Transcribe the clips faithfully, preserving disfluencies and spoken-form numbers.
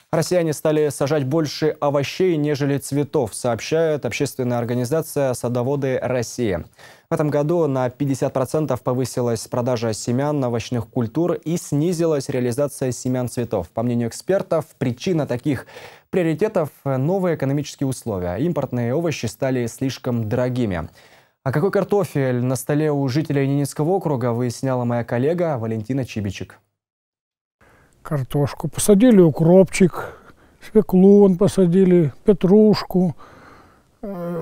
Россияне стали сажать больше овощей, нежели цветов, сообщает общественная организация «Садоводы России». В этом году на пятьдесят процентов повысилась продажа семян овощных культур и снизилась реализация семян цветов. По мнению экспертов, причина таких приоритетов – новые экономические условия. Импортные овощи стали слишком дорогими. А какой картофель на столе у жителей Ненецкого округа, выясняла моя коллега Валентина Чибичек. Картошку посадили, укропчик, свеклу вон посадили, петрушку, э,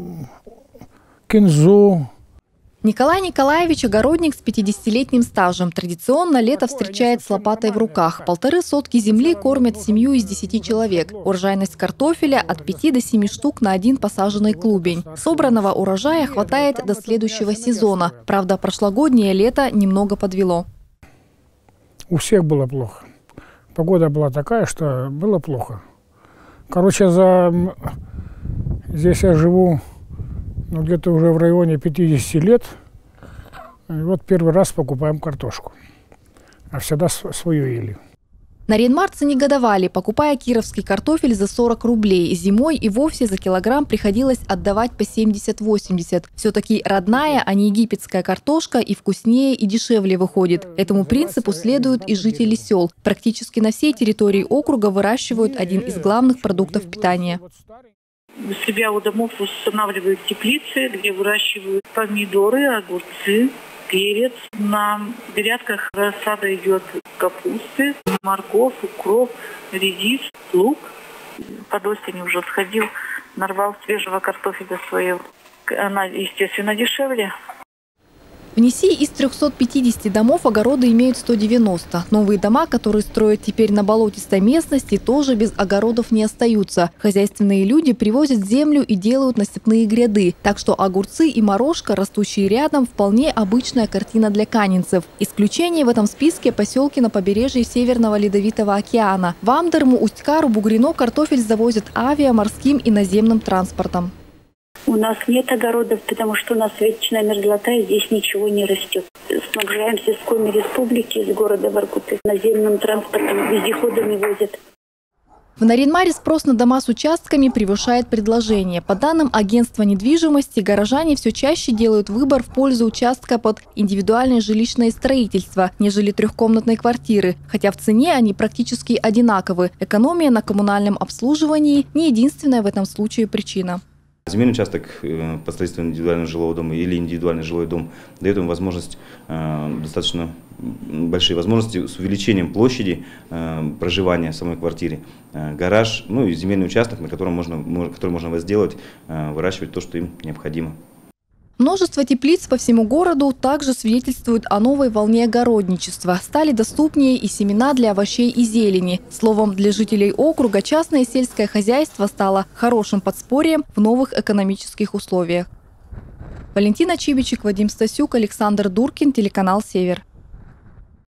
кинзу. Николай Николаевич – огородник с пятидесятилетним стажем. Традиционно лето встречает с лопатой в руках. Полторы сотки земли кормят семью из десяти человек. Урожайность картофеля от пяти до семи штук на один посаженный клубень. Собранного урожая хватает до следующего сезона. Правда, прошлогоднее лето немного подвело. У всех было плохо. Погода была такая, что было плохо. Короче, за... здесь я живу ну, где-то уже в районе пятидесяти лет. И вот первый раз покупаем картошку. А всегда свою ели. Нарьян-марцы негодовали, покупая кировский картофель за сорок рублей. Зимой и вовсе за килограмм приходилось отдавать по семьдесят-восемьдесят. Все-таки родная, а не египетская картошка и вкуснее, и дешевле выходит. Этому принципу следуют и жители сел. Практически на всей территории округа выращивают один из главных продуктов питания. У себя у домов устанавливают теплицы, где выращивают помидоры, огурцы, перец. На грядках рассада идет капусты, морковь, укроп, редис, лук. Под осень уже сходил, нарвал свежего картофеля своего. Она, естественно, дешевле. В Неси из трёхсот пятидесяти домов огороды имеют сто девяносто. Новые дома, которые строят теперь на болотистой местности, тоже без огородов не остаются. Хозяйственные люди привозят землю и делают насыпные гряды. Так что огурцы и морожка, растущие рядом, вполне обычная картина для канинцев. Исключение в этом списке – поселки на побережье Северного Ледовитого океана. В Амдерму, Усть-Кару, Бугрино картофель завозят авиа, морским и наземным транспортом. У нас нет огородов, потому что у нас вечная мерзлота, и здесь ничего не растет. Снабжаемся с Коми Республики, из города Воркуты, наземным транспортом, вездеходами возят. В Нарьян-Маре спрос на дома с участками превышает предложение. По данным агентства недвижимости, горожане все чаще делают выбор в пользу участка под индивидуальное жилищное строительство, нежели трехкомнатной квартиры. Хотя в цене они практически одинаковы. Экономия на коммунальном обслуживании не единственная в этом случае причина. Земельный участок по строительству индивидуального жилого дома или индивидуальный жилой дом дает им возможность, достаточно большие возможности с увеличением площади проживания в самой квартире. Гараж, ну и земельный участок, на котором можно, который можно возделать, выращивать то, что им необходимо. Множество теплиц по всему городу также свидетельствуют о новой волне огородничества. Стали доступнее и семена для овощей и зелени. Словом, для жителей округа частное сельское хозяйство стало хорошим подспорьем в новых экономических условиях. Валентина Чибичек, Вадим Стасюк, Александр Дуркин, телеканал «Север».